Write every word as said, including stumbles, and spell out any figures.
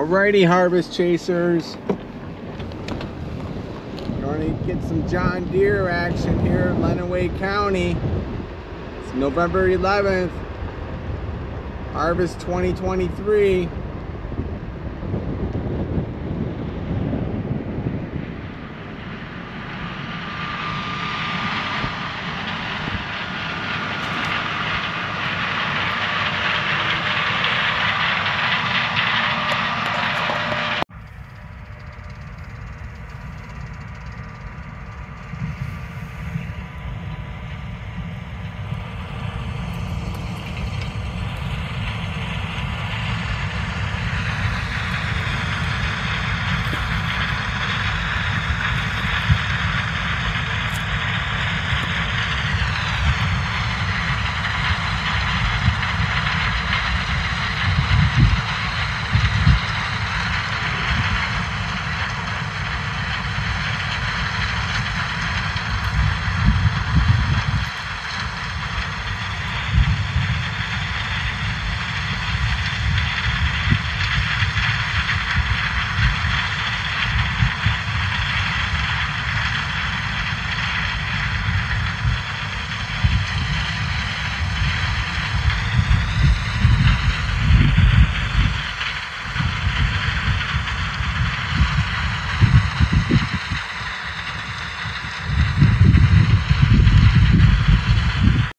Alrighty, harvest chasers. Going to get some John Deere action here in Lenawee County. It's November eleventh. Harvest twenty twenty-three.